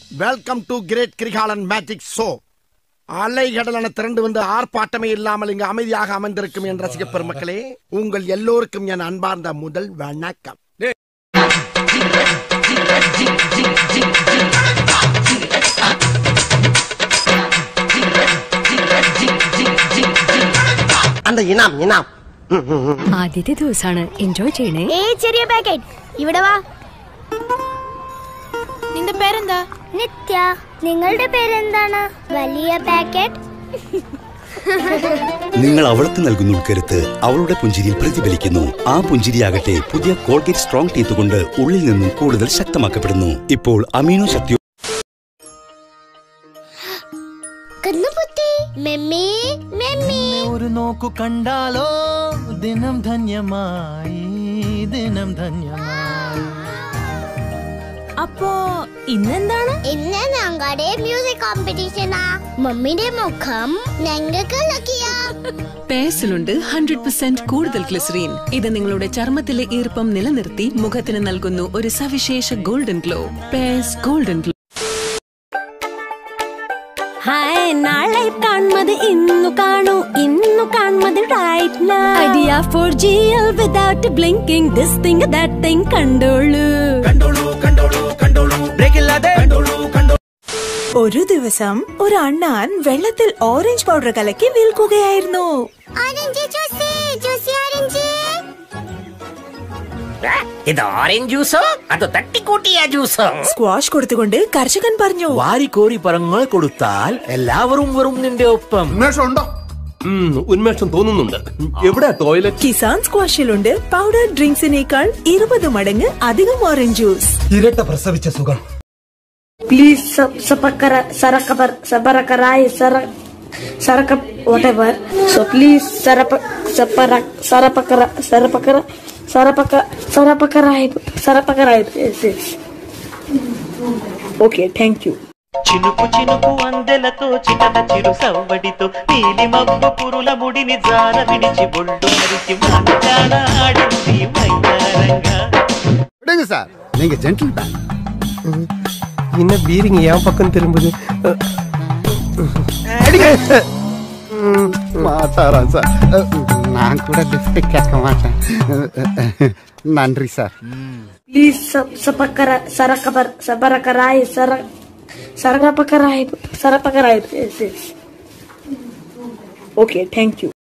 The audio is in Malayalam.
Welcome to great Kirikalan magic show. அலைகடலான திரண்டு வந்து ஆர்ப்பாட்டமே இல்லாமல் இங்கு அமைதியாக அமர்ந்திருக்கும் என் ரசிக பெருமக்களே, உங்கள் எல்லோருக்கும் என் அன்பார்ந்த முதல் வணக்கம். அந்த இனாம் இனாம் ആദ്യത്തെ ദിവസമാണ്, എൻജോയ് ചെയ്യണേ. ചെറിയ പാക്കറ്റ് ഇവിടെ വാ. നിന്റെ പേരെന്താ? നിത്യ. നിങ്ങളുടെ പേരെന്താണ്? വലിയ പാക്കറ്റ്. നിങ്ങൾ അവൾക്ക് നൽകുന്ന ഉൾക്കരുത്ത് അവളുടെ പുഞ്ചിരിയിൽ പ്രതിഫലിക്കുന്നു. ആ പുഞ്ചിരിയാകട്ടെ പുതിയ കോൾഗേറ്റ് സ്ട്രോങ് ടീത്ത് കൊണ്ട് ഉള്ളിൽ നിന്നും കൂടുതൽ ശക്തമാക്കപ്പെടുന്നു. ഇപ്പോൾ അമീനോ ശക്തി മെമ്മി മെമ്മി ഒരു നോക്കു കണ്ടാലോ ദിനം ധന്യമായി, ദിനം ധന്യമായി. അപ്പോ ഇന്നെന്താണ്? ഇന്ന് ഞങ്ങളുടെ മ്യൂസിക് കോമ്പറ്റീഷനാ. മമ്മിയുടെ മുഖം ഞങ്ങൾക്ക് ലക്കിയാ. പേഴ്സിലുണ്ട് 100% കൂടുതൽ ഗ്ലിസറീൻ. ഇത് നിങ്ങളുടെ ചർമ്മത്തിലെ ഈർപ്പം നിലനിർത്തി മുഖത്തിന് നൽകുന്നു ഒരു സവിശേഷ golden glow. Pears golden glow. Hi, നാളെ കാണുന്നത് ഇന്നു കാണൂ, ഇന്നു കാണുന്നത് right now. Idea 4GL without blinking, this thing that thing കണ്ടോളൂ. ഒരു ദിവസം ഒരു അണ്ണാൻ വെള്ളത്തിൽ ഓറഞ്ച് പൗഡർ കലക്കി വിൽക്കുകയായിരുന്നു. ഇത് ഓറഞ്ച് ജ്യൂസോ അതോ തട്ടിക്കൂട്ടിയ ജ്യൂസോ? സ്ക്വാഷ് കൊടുത്തുകൊണ്ട് കർഷകൻ പറഞ്ഞു, വാരിക്കോരി പഴങ്ങൾ കൊടുത്താൽ എല്ലാവരും വരും നിന്റെ ഒപ്പം. ഉന്മേഷം തോന്നുന്നുണ്ട്. എവിടെ ടോയ്ലറ്റ്? കിസാൻ സ്ക്വാഷിലുണ്ട് പൗഡർ ഡ്രിങ്ക്സിനേക്കാൾ 20 മടങ്ങ് അധികം ഓറഞ്ച് ജ്യൂസ്. ഇരട്ട പ്രസവിച്ച സുഖം. Please sarakap whatever. So please sarapakara. Yes. Okay, thank you. చినుకు చినుకు అందెలతో చిటట చిరు సవ్వడితో నీలి మబ్బు పురుల ముడిని జార విడిచి బొళ్ళు మరిచి మాట్లాడ ఆడింది మైదానంగా. விடுங்க சார், நீங்க ஜென்டில் மேன். என்ன பீரிங் என் பக்கம் திரும்புது? மாட்டாரா சார்? நான் கூட லிஃப்ட் கேட்க மாட்டேன். நன்றி sir. Please sarapakara. Yes. Okay, thank you.